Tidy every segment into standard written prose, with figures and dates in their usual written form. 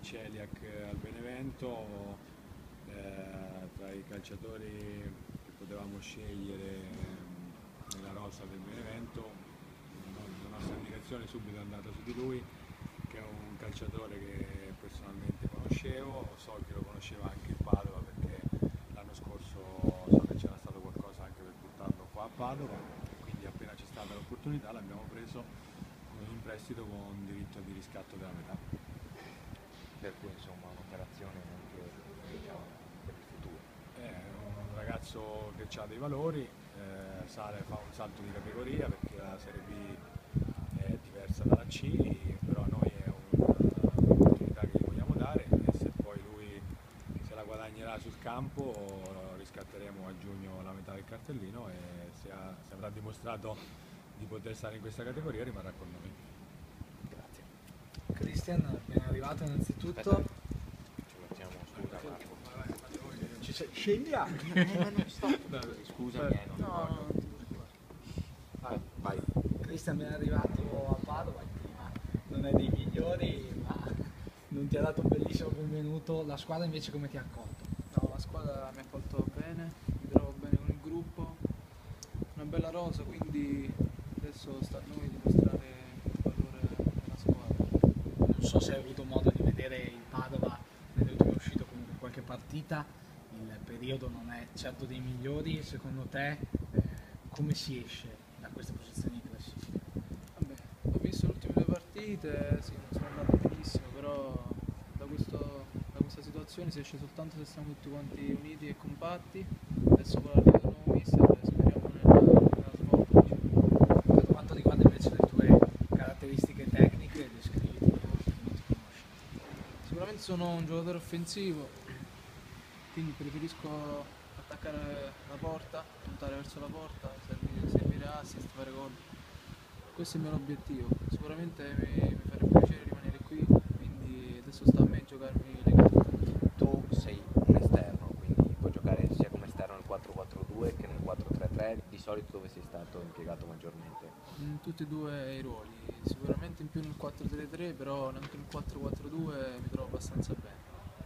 Celiac al Benevento, tra i calciatori che potevamo scegliere nella rosa del Benevento, la nostra indicazione subito è andata su di lui, che è un calciatore che personalmente conoscevo, so che lo conosceva anche il Padova perché l'anno scorso so che c'era stato qualcosa anche per portarlo qua a Padova, quindi appena c'è stata l'opportunità l'abbiamo preso in prestito con diritto di riscatto della metà. Per cui insomma un'operazione anche diciamo, per il futuro. È un ragazzo che ha dei valori, fa un salto di categoria perché la Serie B è diversa dalla C, però a noi è un'opportunità che gli vogliamo dare e se poi lui se la guadagnerà sul campo riscatteremo a giugno la metà del cartellino e se avrà dimostrato di poter stare in questa categoria rimarrà con noi. Grazie. Cristian, ben arrivato innanzitutto. Aspetta, ci mettiamo, scusa Marco. Scendiamo. Ma non sto. Scusami, non vai. Cristian, ben arrivato a Padova, il clima non è dei migliori, ma non ti ha dato un bellissimo benvenuto. La squadra invece come ti ha accolto? No, la squadra mi ha accolto bene, mi trovo bene con il gruppo, una bella rosa, quindi adesso sta a noi dimostrare il valore della squadra. Non so se hai avuto modo di vedere il Padova nelle ultime uscite o comunque qualche partita, il periodo non è certo dei migliori, secondo te come si esce da queste posizioni di classifica? Vabbè, ho visto le ultime due partite, sì, non sono andate benissimo, però da questa situazione si esce soltanto se siamo tutti quanti uniti e compatti. Adesso con l'arrivo del nuovo mister speriamo nella svolta. Per quanto riguarda invece le tue caratteristiche tecniche, descriviti per chi non ti conosce. Sicuramente sono un giocatore offensivo, quindi preferisco attaccare la porta, puntare verso la porta, servire assist, fare gol. Questo è il mio obiettivo. Sicuramente mi farebbe piacere rimanere qui, quindi adesso sta a me giocarmi le carte. Tu sei un esterno, quindi puoi giocare sia come esterno nel 4-4-2 che nel 4-3-3, di solito dove sei stato impiegato maggiormente? In tutti e due i ruoli, sicuramente in più nel 4-3-3, però anche nel 4-4-2 mi trovo abbastanza bene.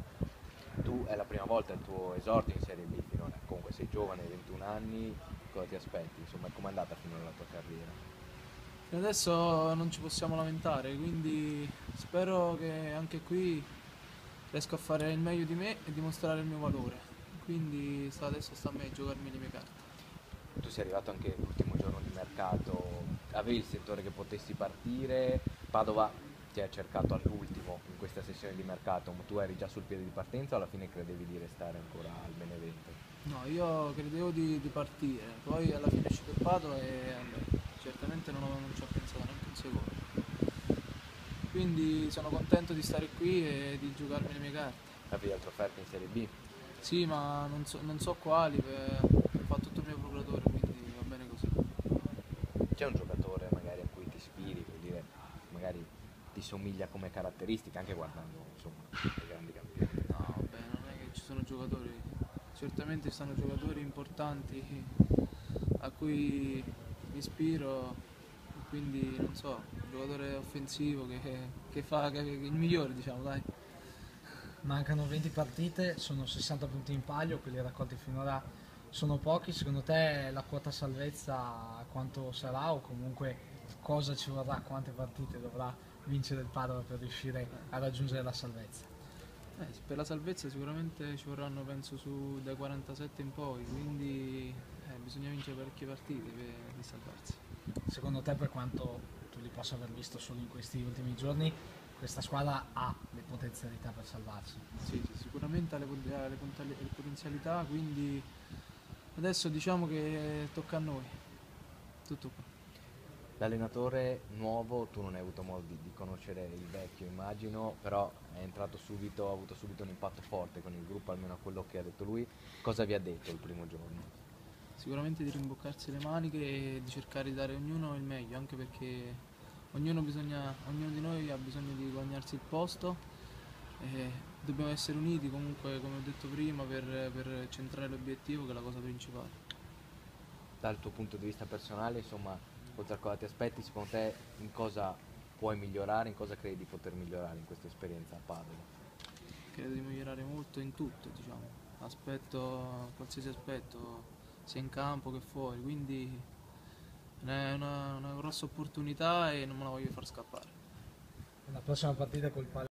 Tu è la prima volta il tuo esordio in Serie B finora, comunque sei giovane, 21 anni, cosa ti aspetti? Insomma, com'è andata finora la tua carriera? Fino adesso non ci possiamo lamentare, quindi spero che anche qui riesco a fare il meglio di me e dimostrare il mio valore. Quindi adesso sta a me giocarmi le mie carte. Tu sei arrivato anche l'ultimo giorno di mercato, avevi il settore che potessi partire, Padova ti ha cercato all'ultimo in questa sessione di mercato, ma tu eri già sul piede di partenza o alla fine credevi di restare ancora al Benevento? No, io credevo di partire, poi alla fine è uscito il Padova e vabbè, certamente non ci ho pensato neanche un secondo. Quindi sono contento di stare qui e di giocarmi le mie carte. Avevi altre offerte in Serie B? Sì, ma non so quali, fa tutto il mio procuratore, quindi va bene così. C'è un giocatore magari a cui ti ispiri, vuol dire, magari ti somiglia come caratteristica, anche guardando insomma i grandi campioni. No, vabbè, non è che ci sono giocatori, certamente ci sono giocatori importanti a cui mi ispiro, quindi non so, un giocatore offensivo che è il migliore, diciamo, dai. Mancano 20 partite, sono 60 punti in palio, quelli raccolti finora sono pochi. Secondo te la quota salvezza quanto sarà o comunque cosa ci vorrà, quante partite dovrà vincere il Padova per riuscire a raggiungere la salvezza? Per la salvezza sicuramente ci vorranno, penso, dai 47 in poi, quindi bisogna vincere parecchie partite per salvarsi. Secondo te, per quanto tu li possa aver visto solo in questi ultimi giorni, questa squadra ha le potenzialità per salvarsi? Sì, sì, sicuramente ha le potenzialità, quindi adesso diciamo che tocca a noi. Tutto qua. L'allenatore nuovo, tu non hai avuto modo di conoscere il vecchio immagino, però è entrato subito, ha avuto subito un impatto forte con il gruppo, almeno quello che ha detto lui. Cosa vi ha detto il primo giorno? Sicuramente di rimboccarsi le maniche e di cercare di dare a ognuno il meglio, anche perché ognuno di noi ha bisogno di guadagnarsi il posto e dobbiamo essere uniti comunque, come ho detto prima, per centrare l'obiettivo che è la cosa principale. Dal tuo punto di vista personale, insomma, oltre a cosa ti aspetti, secondo te in cosa puoi migliorare, in cosa credi di poter migliorare in questa esperienza a Padova? credo di migliorare molto in tutto, diciamo, qualsiasi aspetto, sia in campo che fuori, quindi è una grossa opportunità e non me la voglio far scappare. La prossima partita col Palermo